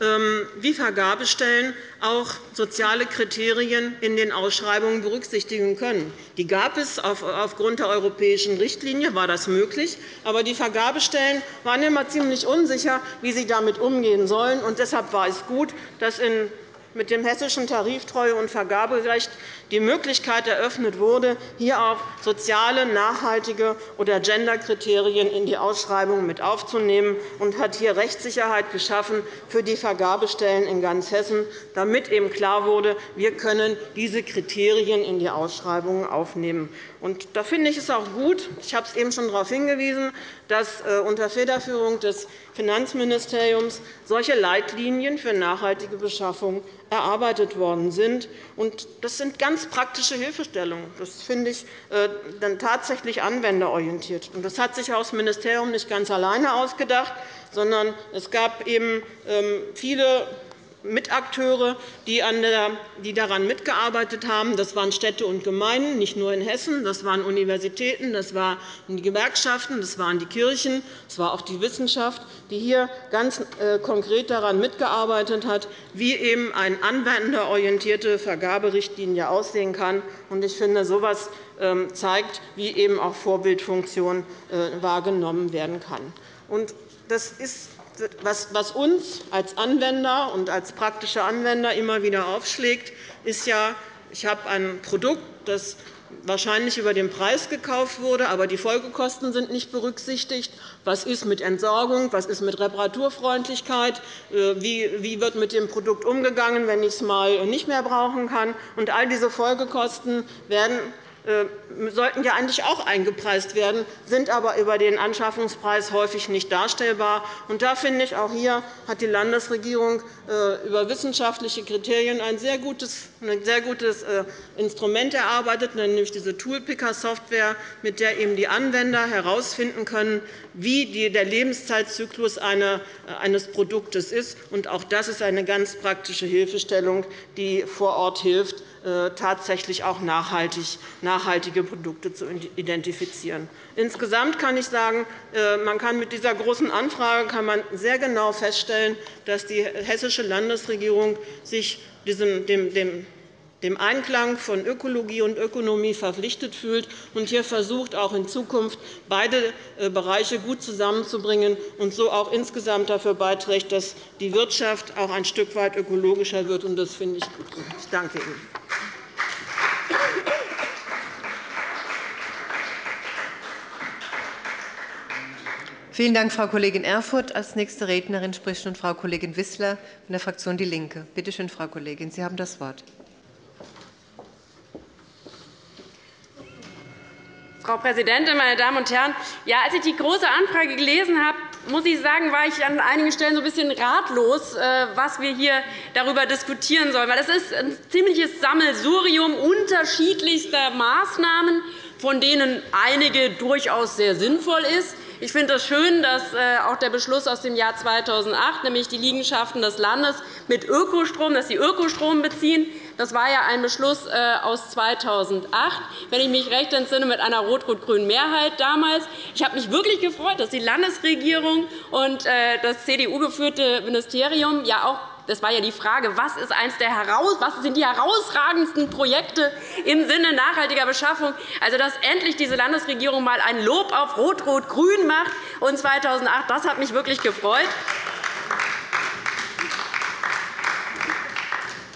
Vergabestellen auch soziale Kriterien in den Ausschreibungen berücksichtigen können. Die gab es aufgrund der europäischen Richtlinie, war das möglich. Aber die Vergabestellen waren immer ziemlich unsicher, wie sie damit umgehen sollen. Deshalb war es gut, dass mit dem Hessischen Tariftreue- und Vergaberecht die Möglichkeit eröffnet wurde, hier auch soziale, nachhaltige oder Genderkriterien in die Ausschreibungen mit aufzunehmen, und hat hier Rechtssicherheit geschaffen für die Vergabestellen in ganz Hessen, damit eben klar wurde, wir können diese Kriterien in die Ausschreibungen aufnehmen. Da finde ich es auch gut, ich habe es eben schon darauf hingewiesen, dass unter Federführung des Finanzministeriums solche Leitlinien für nachhaltige Beschaffung erarbeitet worden sind. Das sind ganz praktische Hilfestellungen. Das finde ich dann tatsächlich anwenderorientiert. Das hat sich das Ministerium nicht ganz alleine ausgedacht, sondern es gab eben viele Mitakteure, die daran mitgearbeitet haben. Das waren Städte und Gemeinden, nicht nur in Hessen. Das waren Universitäten, das waren die Gewerkschaften, das waren die Kirchen, das war auch die Wissenschaft, die hier ganz konkret daran mitgearbeitet hat, wie eben eine anwenderorientierte Vergaberichtlinie aussehen kann. Ich finde, so etwas zeigt, wie eben auch Vorbildfunktion wahrgenommen werden kann. Das ist was uns als Anwender und als praktische Anwender immer wieder aufschlägt, ist ja, ich habe ein Produkt, das wahrscheinlich über den Preis gekauft wurde, aber die Folgekosten sind nicht berücksichtigt. Was ist mit Entsorgung? Was ist mit Reparaturfreundlichkeit? Wie wird mit dem Produkt umgegangen, wenn ich es einmal nicht mehr brauchen kann? All diese Folgekosten sollten ja eigentlich auch eingepreist werden, sind aber über den Anschaffungspreis häufig nicht darstellbar. Da finde ich, auch hier hat die Landesregierung über wissenschaftliche Kriterien ein sehr gutes Instrument erarbeitet, nämlich diese Toolpicker-Software, mit der eben die Anwender herausfinden können, wie der Lebenszeitzyklus eines Produktes ist. Auch das ist eine ganz praktische Hilfestellung, die vor Ort hilft, tatsächlich auch nachhaltige Produkte zu identifizieren. Insgesamt kann ich sagen, man kann mit dieser großen Anfrage sehr genau feststellen, dass die Hessische Landesregierung sich dem Einklang von Ökologie und Ökonomie verpflichtet fühlt und hier versucht, auch in Zukunft beide Bereiche gut zusammenzubringen und so auch insgesamt dafür beiträgt, dass die Wirtschaft auch ein Stück weit ökologischer wird. Das finde ich gut. Ich danke Ihnen. Vielen Dank, Frau Kollegin Erfurth. Als nächste Rednerin spricht nun Frau Kollegin Wissler von der Fraktion DIE LINKE. Bitte schön, Frau Kollegin, Sie haben das Wort. Frau Präsidentin, meine Damen und Herren! Ja, als ich die Große Anfrage gelesen habe, muss ich sagen, war ich an einigen Stellen so ein bisschen ratlos, was wir hier darüber diskutieren sollen. Weil es ist ein ziemliches Sammelsurium unterschiedlichster Maßnahmen, von denen einige durchaus sehr sinnvoll sind. Ich finde es schön, dass auch der Beschluss aus dem Jahr 2008, nämlich die Liegenschaften des Landes mit Ökostrom, dass sie Ökostrom beziehen, das war ja ein Beschluss aus 2008, wenn ich mich recht entsinne, mit einer rot-rot-grünen Mehrheit damals. Ich habe mich wirklich gefreut, dass die Landesregierung und das CDU-geführte Ministerium ja auch, das war ja die Frage, was sind die herausragendsten Projekte im Sinne nachhaltiger Beschaffung, also dass endlich diese Landesregierung einmal ein Lob auf Rot-Rot-Grün macht. Und 2008, das hat mich wirklich gefreut.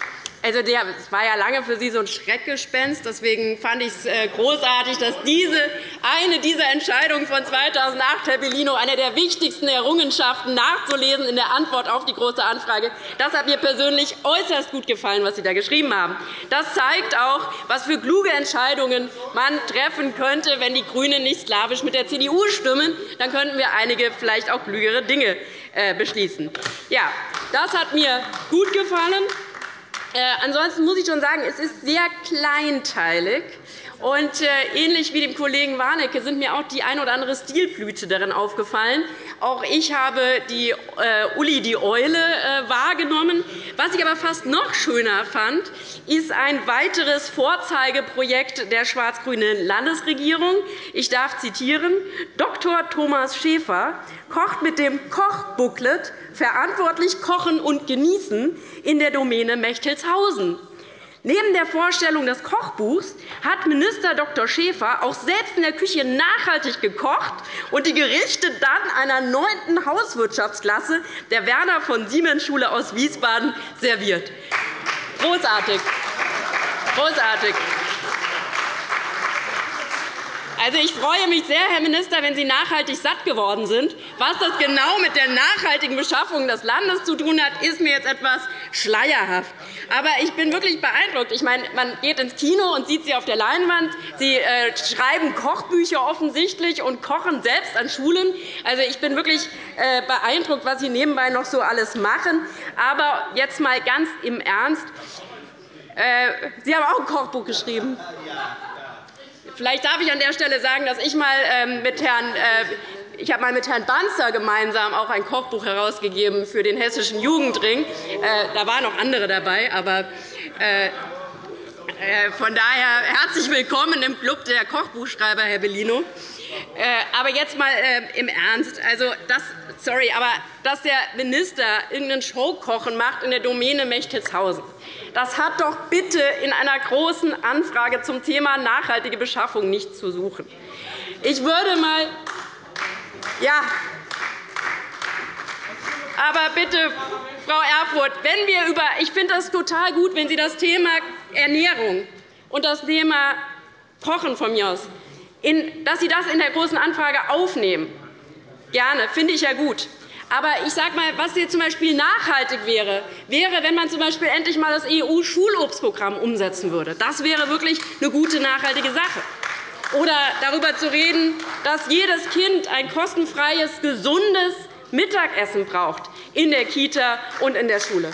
Also, es war ja lange für Sie so ein Schreckgespenst. Deswegen fand ich es großartig, dass eine dieser Entscheidungen von 2008, Herr Bellino, eine der wichtigsten Errungenschaften nachzulesen in der Antwort auf die Große Anfrage. Das hat mir persönlich äußerst gut gefallen, was Sie da geschrieben haben. Das zeigt auch, was für kluge Entscheidungen man treffen könnte, wenn die GRÜNEN nicht slawisch mit der CDU stimmen. Dann könnten wir einige vielleicht auch klügere Dinge beschließen. Ja, das hat mir gut gefallen. Ansonsten muss ich schon sagen, es ist sehr kleinteilig. Und ähnlich wie dem Kollegen Warnecke sind mir auch die ein oder andere Stilblüte darin aufgefallen. Auch ich habe die Uli die Eule wahrgenommen. Was ich aber fast noch schöner fand, ist ein weiteres Vorzeigeprojekt der schwarz-grünen Landesregierung. Ich darf zitieren: Dr. Thomas Schäfer kocht mit dem Kochbooklet Verantwortlich kochen und genießen in der Domäne Mechtelshausen. Neben der Vorstellung des Kochbuchs hat Minister Dr. Schäfer auch selbst in der Küche nachhaltig gekocht und die Gerichte dann einer 9. Hauswirtschaftsklasse der Werner-von-Siemens-Schule aus Wiesbaden serviert. Großartig. Großartig. Also, ich freue mich sehr, Herr Minister, wenn Sie nachhaltig satt geworden sind. Was das genau mit der nachhaltigen Beschaffung des Landes zu tun hat, ist mir jetzt etwas schleierhaft. Aber ich bin wirklich beeindruckt. Ich meine, man geht ins Kino und sieht Sie auf der Leinwand. Sie schreiben Kochbücher offensichtlich und kochen selbst an Schulen. Also, ich bin wirklich beeindruckt, was Sie nebenbei noch so alles machen. Aber jetzt einmal ganz im Ernst. Sie haben auch ein Kochbuch geschrieben. Vielleicht darf ich an der Stelle sagen, dass ich mit Herrn Banzer gemeinsam auch ein Kochbuch herausgegeben für den Hessischen Jugendring. Da waren noch andere dabei, aber von daher herzlich willkommen im Club der Kochbuchschreiber, Herr Bellino. Aber jetzt einmal im Ernst. Also, dass der Minister irgendein Showkochen macht in der Domäne Mechtelshausen, das hat doch bitte in einer Großen Anfrage zum Thema nachhaltige Beschaffung nichts zu suchen. Ich würde mal ja, aber bitte, Frau Erfurth, wenn wir ich finde das total gut, wenn Sie das Thema Ernährung und das Thema Kochen von mir aus, dass Sie das in der Großen Anfrage aufnehmen. Gerne, finde ich ja gut. Aber ich sage mal, was hier z. B. nachhaltig wäre, wenn man z. B. endlich einmal das EU-Schulobstprogramm umsetzen würde. Das wäre wirklich eine gute, nachhaltige Sache. Oder darüber zu reden, dass jedes Kind ein kostenfreies, gesundes Mittagessen braucht in der Kita und in der Schule.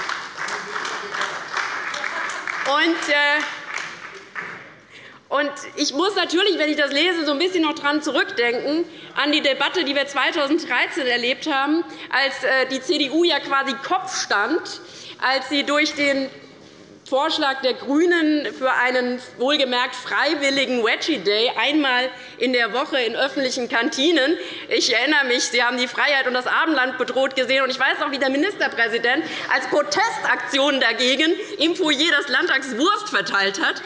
Und ich muss natürlich, wenn ich das lese, so ein bisschen noch daran zurückdenken, an die Debatte, die wir 2013 erlebt haben, als die CDU ja quasi Kopf stand, als sie durch den Vorschlag der GRÜNEN für einen wohlgemerkt freiwilligen Veggie Day einmal in der Woche in öffentlichen Kantinen. Ich erinnere mich, Sie haben die Freiheit und das Abendland bedroht gesehen. Und ich weiß auch, wie der Ministerpräsident als Protestaktion dagegen im Foyer des Landtags Wurst verteilt hat.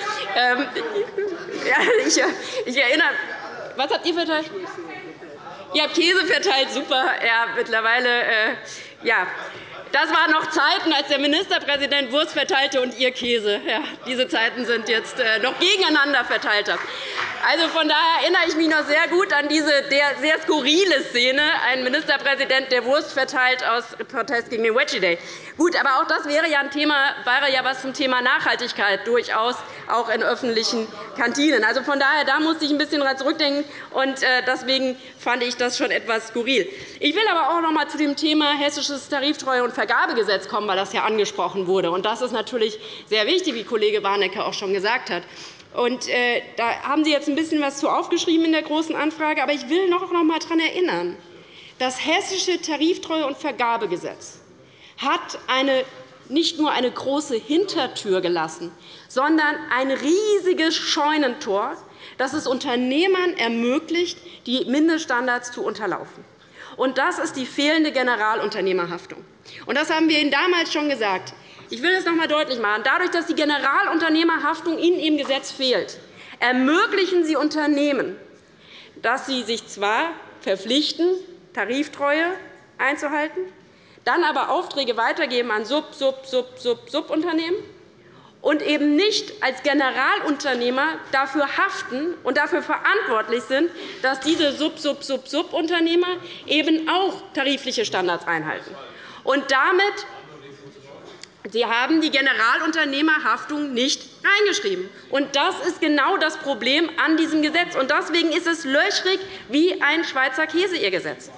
Ich erinnere. Was habt ihr verteilt? Ihr habt Käse verteilt, super. Ja, mittlerweile, ja. Das waren noch Zeiten, als der Ministerpräsident Wurst verteilte und ihr Käse. Ja, diese Zeiten sind jetzt noch gegeneinander verteilt. Also, von daher erinnere ich mich noch sehr gut an diese sehr skurrile Szene, ein Ministerpräsident, der Wurst verteilt aus Protest gegen den Veggie Day. Gut, aber auch das wäre ja was zum Thema Nachhaltigkeit, durchaus auch in öffentlichen Kantinen. Also, von daher da musste ich ein bisschen daran zurückdenken, und deswegen fand ich das schon etwas skurril. Ich will aber auch noch einmal zu dem Thema Hessisches Tariftreue- und Vergabegesetz kommen, weil das ja angesprochen wurde. Und das ist natürlich sehr wichtig, wie Kollege Warnecke auch schon gesagt hat. Und da haben Sie jetzt ein bisschen was zu aufgeschrieben in der Großen Anfrage. Aber ich will noch einmal daran erinnern, das Hessische Tariftreue- und Vergabegesetz hat nicht nur eine große Hintertür gelassen, sondern ein riesiges Scheunentor, das es Unternehmern ermöglicht, die Mindeststandards zu unterlaufen. Und das ist die fehlende Generalunternehmerhaftung. Und das haben wir Ihnen damals schon gesagt. Ich will es noch einmal deutlich machen. Dadurch, dass die Generalunternehmerhaftung in Ihrem Gesetz fehlt, ermöglichen Sie Unternehmen, dass sie sich zwar verpflichten, Tariftreue einzuhalten, dann aber Aufträge weitergeben an Subunternehmen und eben nicht als Generalunternehmer dafür haften und dafür verantwortlich sind, dass diese Subunternehmer eben auch tarifliche Standards einhalten. Und damit Sie haben die Generalunternehmerhaftung nicht reingeschrieben. Und das ist genau das Problem an diesem Gesetz. Und deswegen ist es löchrig wie ein Schweizer Käse, Ihr Gesetz.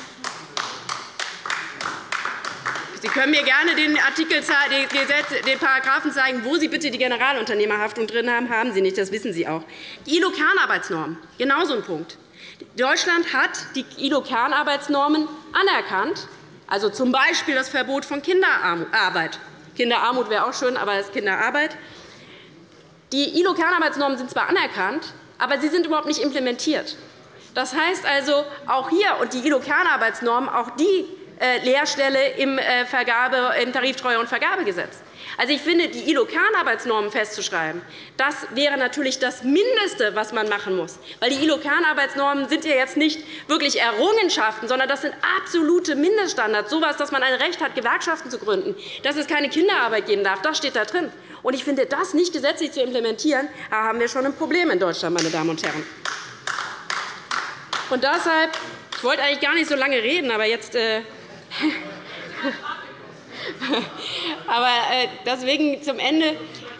Sie können mir gerne den den Paragraphen zeigen, wo Sie bitte die Generalunternehmerhaftung drin haben. Haben Sie nicht, das wissen Sie auch. Die ILO-Kernarbeitsnormen, genauso ein Punkt. Deutschland hat die ILO-Kernarbeitsnormen anerkannt, also z. B. das Verbot von Kinderarbeit. Kinderarmut wäre auch schön, aber es ist Kinderarbeit. Die ILO-Kernarbeitsnormen sind zwar anerkannt, aber sie sind überhaupt nicht implementiert. Das heißt also, auch hier und die ILO-Kernarbeitsnormen, auch die Leerstelle im Tariftreuhe- und Vergabegesetz. Also, ich finde, die ILO-Kernarbeitsnormen festzuschreiben, das wäre natürlich das Mindeste, was man machen muss. Weil die ILO-Kernarbeitsnormen sind ja jetzt nicht wirklich Errungenschaften, sondern das sind absolute Mindeststandards. So etwas, dass man ein Recht hat, Gewerkschaften zu gründen, dass es keine Kinderarbeit geben darf, das steht da drin. Und ich finde, das nicht gesetzlich zu implementieren, da haben wir schon ein Problem in Deutschland, meine Damen und Herren. Und deshalb, ich wollte eigentlich gar nicht so lange reden, aber jetzt aber deswegen zum Ende.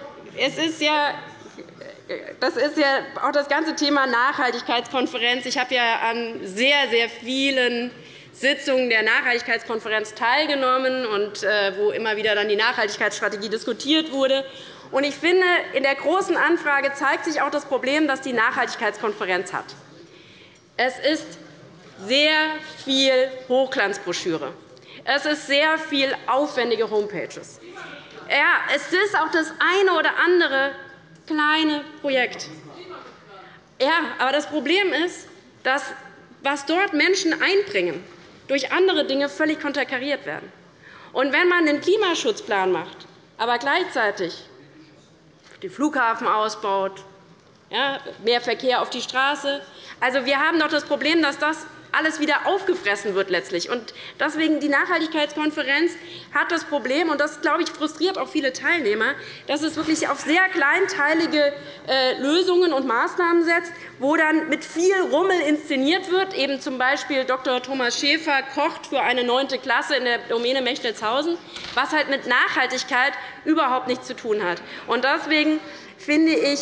Das ist ja auch das ganze Thema Nachhaltigkeitskonferenz. Ich habe ja an sehr, sehr vielen Sitzungen der Nachhaltigkeitskonferenz teilgenommen, und wo immer wieder dann die Nachhaltigkeitsstrategie diskutiert wurde. Und ich finde, in der Großen Anfrage zeigt sich auch das Problem, das die Nachhaltigkeitskonferenz hat. Es ist sehr viel Hochglanzbroschüre. Es ist sehr viel aufwendige Homepages. Ja, es ist auch das eine oder andere kleine Projekt. Ja, aber das Problem ist, dass was dort Menschen einbringen, durch andere Dinge völlig konterkariert werden. Und wenn man einen Klimaschutzplan macht, aber gleichzeitig den Flughafen ausbaut, ja, mehr Verkehr auf die Straße, also wir haben doch das Problem, dass das alles wieder aufgefressen wird letztlich. Und deswegen die Nachhaltigkeitskonferenz hat das Problem, und das, glaube ich, frustriert auch viele Teilnehmer, dass es wirklich auf sehr kleinteilige Lösungen und Maßnahmen setzt, wo dann mit viel Rummel inszeniert wird. Eben z. B. Dr. Thomas Schäfer kocht für eine 9. Klasse in der Domäne Mechtelshausen, was halt mit Nachhaltigkeit überhaupt nichts zu tun hat. Und deswegen finde ich,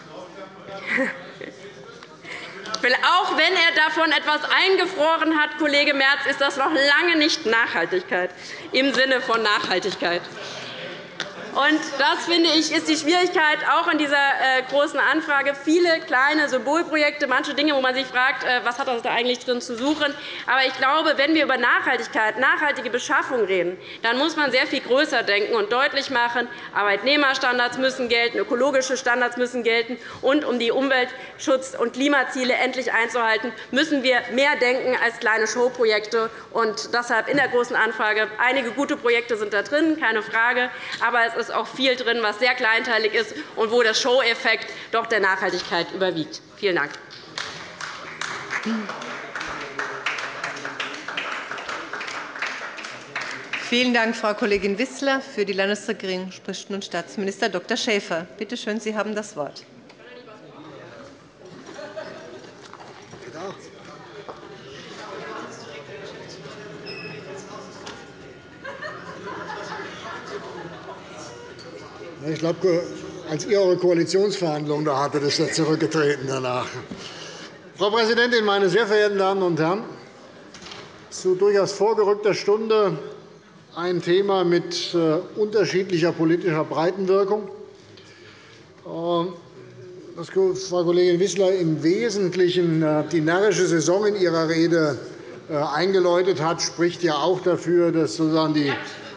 auch wenn er davon etwas eingefroren hat, Kollege Merz, ist das noch lange nicht Nachhaltigkeit im Sinne von Nachhaltigkeit. Und das, finde ich, ist die Schwierigkeit auch in dieser Großen Anfrage. Viele kleine Symbolprojekte, manche Dinge, wo man sich fragt, was hat das da eigentlich drin zu suchen. Aber ich glaube, wenn wir über Nachhaltigkeit, nachhaltige Beschaffung reden, dann muss man sehr viel größer denken und deutlich machen, Arbeitnehmerstandards müssen gelten, ökologische Standards müssen gelten. Und um die Umweltschutz- und Klimaziele endlich einzuhalten, müssen wir mehr denken als kleine Showprojekte. Und deshalb in der Großen Anfrage, einige gute Projekte sind da drin, keine Frage. Aber es ist auch viel drin, was sehr kleinteilig ist und wo der Show-Effekt doch der Nachhaltigkeit überwiegt. Vielen Dank. Vielen Dank, Frau Kollegin Wissler. Für die Landesregierung spricht nun Staatsminister Dr. Schäfer. Bitte schön, Sie haben das Wort. Ich glaube, als ihr eure Koalitionsverhandlungen da hattet, ist er zurückgetreten danach. Frau Präsidentin, meine sehr verehrten Damen und Herren! Zu durchaus vorgerückter Stunde ein Thema mit unterschiedlicher politischer Breitenwirkung. Dass Frau Kollegin Wissler im Wesentlichen die närrische Saison in ihrer Rede eingeläutet hat, spricht ja auch dafür, dass sozusagen die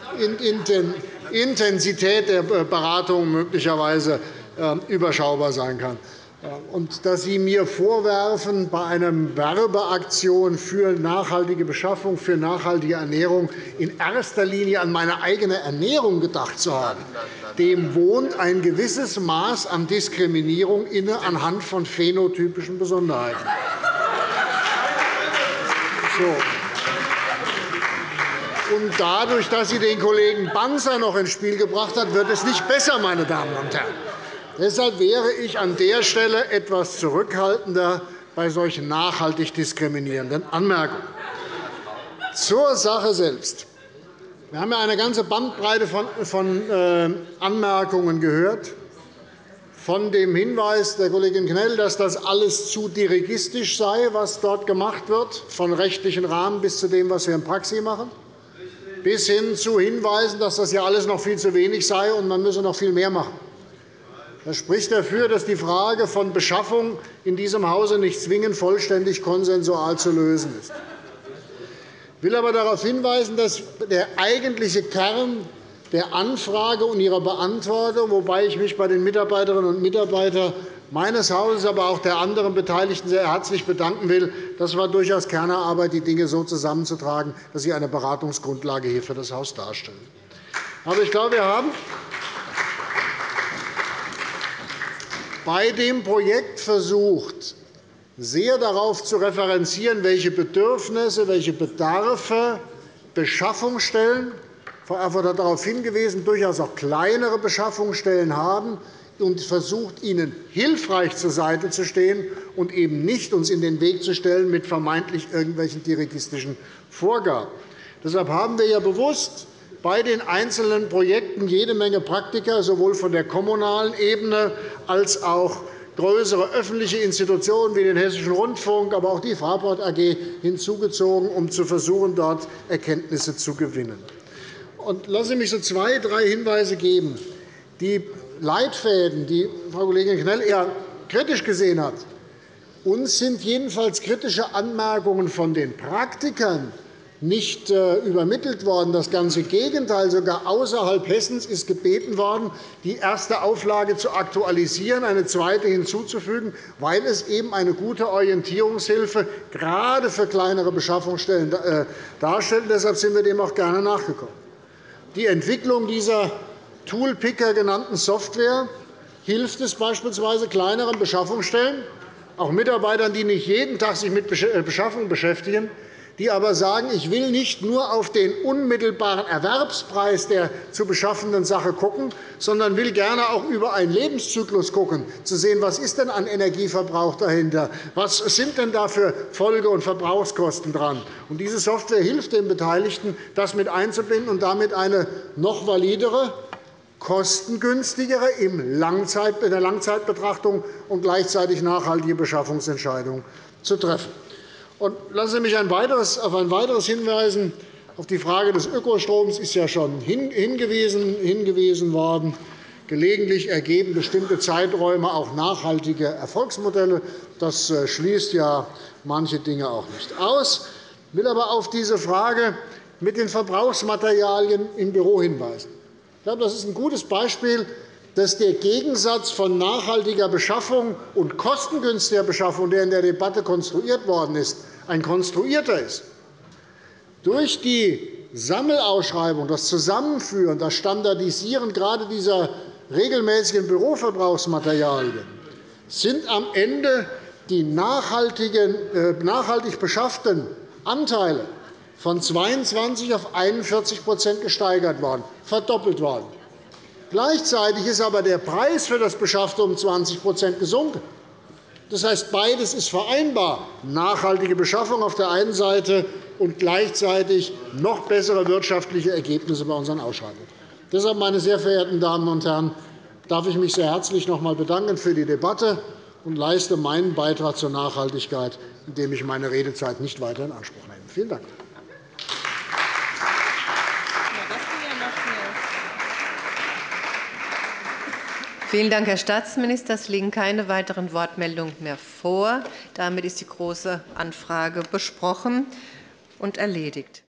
Intensität der Beratungen möglicherweise überschaubar sein kann. Und dass Sie mir vorwerfen, bei einer Werbeaktion für nachhaltige Beschaffung, für nachhaltige Ernährung in erster Linie an meine eigene Ernährung gedacht zu haben, dem wohnt ein gewisses Maß an Diskriminierung inne anhand von phänotypischen Besonderheiten. So. Und dadurch, dass sie den Kollegen Banzer noch ins Spiel gebracht hat, wird es nicht besser, meine Damen und Herren. Deshalb wäre ich an der Stelle etwas zurückhaltender bei solchen nachhaltig diskriminierenden Anmerkungen. Zur Sache selbst. Wir haben ja eine ganze Bandbreite von Anmerkungen gehört. Von dem Hinweis der Kollegin Knell, dass das alles zu dirigistisch sei, was dort gemacht wird, von rechtlichen Rahmen bis zu dem, was wir in Praxis machen, bis hin zu Hinweisen, dass das ja alles noch viel zu wenig sei und man müsse noch viel mehr machen. Das spricht dafür, dass die Frage von Beschaffung in diesem Hause nicht zwingend vollständig konsensual zu lösen ist. Ich will aber darauf hinweisen, dass der eigentliche Kern der Anfrage und ihrer Beantwortung, wobei ich mich bei den Mitarbeiterinnen und Mitarbeitern meines Hauses, aber auch der anderen Beteiligten sehr herzlich bedanken will. Das war durchaus Kernarbeit, die Dinge so zusammenzutragen, dass sie eine Beratungsgrundlage hier für das Haus darstellen. Aber ich glaube, wir haben bei dem Projekt versucht, sehr darauf zu referenzieren, welche Bedürfnisse, welche Bedarfe Beschaffungsstellen, Frau Erfurth hat darauf hingewiesen, durchaus auch kleinere Beschaffungsstellen haben, und versucht, ihnen hilfreich zur Seite zu stehen und eben nicht uns in den Weg zu stellen mit vermeintlich irgendwelchen dirigistischen Vorgaben. Deshalb haben wir ja bewusst bei den einzelnen Projekten jede Menge Praktiker, sowohl von der kommunalen Ebene als auch größere öffentliche Institutionen wie den Hessischen Rundfunk, aber auch die Fraport AG hinzugezogen, um zu versuchen, dort Erkenntnisse zu gewinnen. Lassen Sie mich so 2, 3 Hinweise geben. Die Leitfäden, die Frau Kollegin Knell eher kritisch gesehen hat, uns sind jedenfalls kritische Anmerkungen von den Praktikern nicht übermittelt worden. Das ganze Gegenteil. Sogar außerhalb Hessens ist gebeten worden, die erste Auflage zu aktualisieren, eine zweite hinzuzufügen, weil es eben eine gute Orientierungshilfe gerade für kleinere Beschaffungsstellen darstellt. Deshalb sind wir dem auch gerne nachgekommen. Die Entwicklung dieser Toolpicker genannten Software hilft es beispielsweise kleineren Beschaffungsstellen, auch Mitarbeitern, die nicht jeden Tag sich mit Beschaffung beschäftigen, die aber sagen, ich will nicht nur auf den unmittelbaren Erwerbspreis der zu beschaffenden Sache schauen, sondern will gerne auch über einen Lebenszyklus schauen, zu sehen, was ist denn an Energieverbrauch dahinter, was sind denn da für Folge- und Verbrauchskosten dran. Und diese Software hilft den Beteiligten, das mit einzubinden und damit eine noch validere, kostengünstigere in der Langzeitbetrachtung und gleichzeitig nachhaltige Beschaffungsentscheidung zu treffen. Lassen Sie mich auf ein weiteres hinweisen. Auf die Frage des Ökostroms ist ja schon hingewiesen worden. Gelegentlich ergeben bestimmte Zeiträume auch nachhaltige Erfolgsmodelle. Das schließt ja manche Dinge auch nicht aus. Ich will aber auf diese Frage mit den Verbrauchsmaterialien im Büro hinweisen. Ich glaube, das ist ein gutes Beispiel, dass der Gegensatz von nachhaltiger Beschaffung und kostengünstiger Beschaffung, der in der Debatte konstruiert worden ist, ein konstruierter ist. Durch die Sammelausschreibung, das Zusammenführen, das Standardisieren gerade dieser regelmäßigen Büroverbrauchsmaterialien sind am Ende die nachhaltig beschafften Anteile von 22 auf 41 gesteigert worden, verdoppelt worden. Gleichzeitig ist aber der Preis für das Beschaffte um 20 gesunken. Das heißt, beides ist vereinbar, nachhaltige Beschaffung auf der einen Seite und gleichzeitig noch bessere wirtschaftliche Ergebnisse bei unseren Ausschreibungen. Deshalb, meine sehr verehrten Damen und Herren, darf ich mich sehr herzlich noch einmal bedanken für die Debatte und leiste meinen Beitrag zur Nachhaltigkeit, indem ich meine Redezeit nicht weiter in Anspruch nehme. Vielen Dank. Vielen Dank, Herr Staatsminister. Es liegen keine weiteren Wortmeldungen mehr vor. Damit ist die Große Anfrage besprochen und erledigt.